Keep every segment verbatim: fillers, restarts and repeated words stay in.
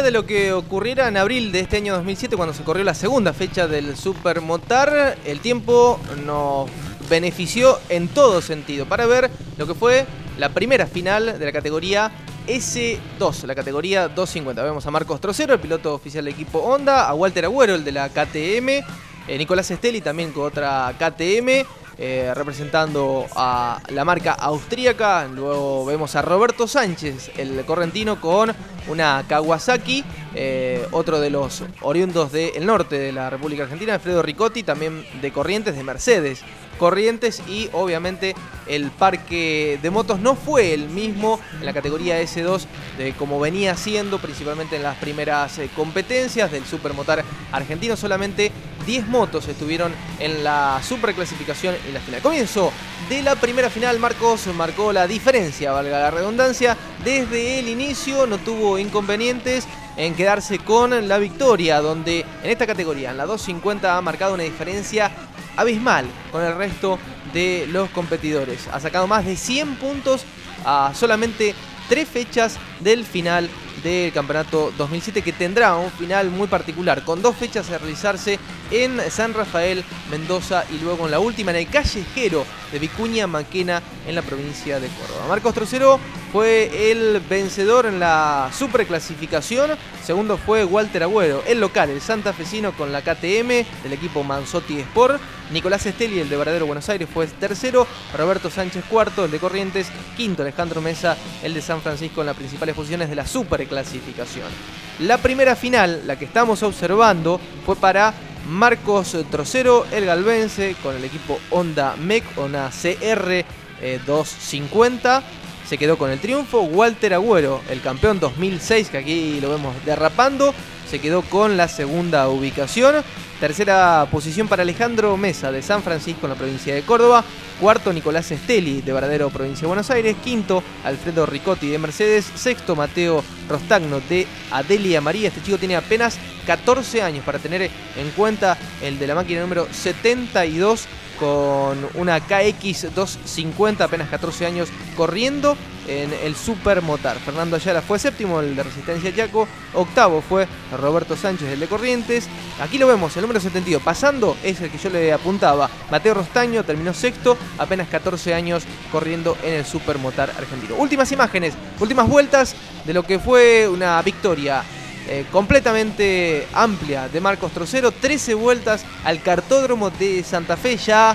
de lo que ocurriera en abril de este año dos mil siete, cuando se corrió la segunda fecha del Supermotar, el tiempo nos benefició en todo sentido para ver lo que fue la primera final de la categoría ese dos, la categoría doscientos cincuenta. Vemos a Marcos Trocero, el piloto oficial del equipo Honda, a Walter Agüero, el de la K T M, eh, Nicolás Stelli también con otra K T M, eh, representando a la marca austríaca. Luego vemos a Roberto Sánchez, el correntino, con una Kawasaki, eh, otro de los oriundos del norte de la República Argentina, Alfredo Ricotti, también de Corrientes, de Mercedes Corrientes, y obviamente el parque de motos no fue el mismo en la categoría ese dos de como venía siendo principalmente en las primeras eh, competencias del Supermotar argentino. Solamente diez motos estuvieron en la superclasificación y la final. Comienzo de la primera final. Marcos marcó la diferencia, valga la redundancia, desde el inicio, no tuvo inconvenientes en quedarse con la victoria, donde en esta categoría, en la doscientos cincuenta, ha marcado una diferencia abismal con el resto de los competidores. Ha sacado más de cien puntos a solamente tres fechas del final del campeonato dos mil siete, que tendrá un final muy particular, con dos fechas a realizarse en San Rafael, Mendoza, y luego en la última en el Callejero de Vicuña Maquena, en la provincia de Córdoba. Marcos Trocero fue el vencedor en la superclasificación. Segundo fue Walter Agüero, el local, el santafesino, con la K T M del equipo Manzotti Sport. Nicolás Stelli, el de Varadero, Buenos Aires, fue tercero. Roberto Sánchez, cuarto, el de Corrientes. Quinto, Alejandro Mesa, el de San Francisco, en las principales posiciones de la superclasificación. La primera final, la que estamos observando, fue para Marcos Trocero, el galvense, con el equipo Honda M E C, una C R eh, doscientos cincuenta. Se quedó con el triunfo. Walter Agüero, el campeón dos mil seis, que aquí lo vemos derrapando, se quedó con la segunda ubicación. Tercera posición para Alejandro Mesa, de San Francisco, en la provincia de Córdoba. Cuarto, Nicolás Stelli, de Varadero, provincia de Buenos Aires. Quinto, Alfredo Ricotti, de Mercedes. Sexto, Mateo Rostagno, de Adelia María. Este chico tiene apenas catorce años, para tener en cuenta el de la máquina número setenta y dos, con una K X doscientos cincuenta, apenas catorce años corriendo en el Supermotar. Fernando Ayala fue séptimo, el de Resistencia Chaco. Octavo fue Roberto Sánchez, el de Corrientes. Aquí lo vemos, el número setenta y dos. Pasando es el que yo le apuntaba, Mateo Rostagno, terminó sexto, apenas catorce años corriendo en el Supermotar argentino. Últimas imágenes, últimas vueltas de lo que fue una victoria Eh, completamente amplia de Marcos Trocero. trece vueltas al cartódromo de Santa Fe, ya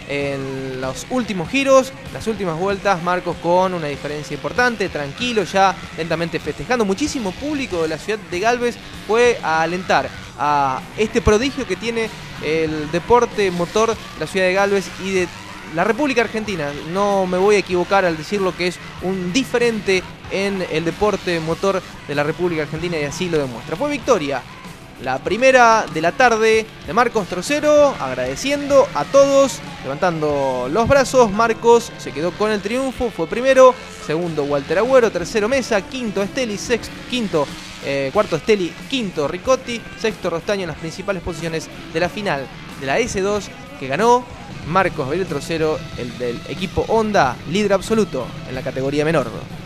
en los últimos giros, las últimas vueltas. Marcos con una diferencia importante, tranquilo, ya lentamente festejando. Muchísimo público de la ciudad de Galvez fue a alentar a este prodigio que tiene el deporte motor de la ciudad de Galvez y de la República Argentina. No me voy a equivocar al decir lo que es un diferente en el deporte motor de la República Argentina, y así lo demuestra. Fue victoria, la primera de la tarde, de Marcos Trocero, agradeciendo a todos, levantando los brazos. Marcos se quedó con el triunfo, fue primero. Segundo, Walter Agüero. Tercero, Mesa. Quinto, Stelli. Sexto, quinto, eh, cuarto, Stelli. Quinto, Ricotti. Sexto, Rostagno, en las principales posiciones de la final de la ese dos, que ganó Marcos Gabriel Trocero, el del equipo Honda, líder absoluto en la categoría menor.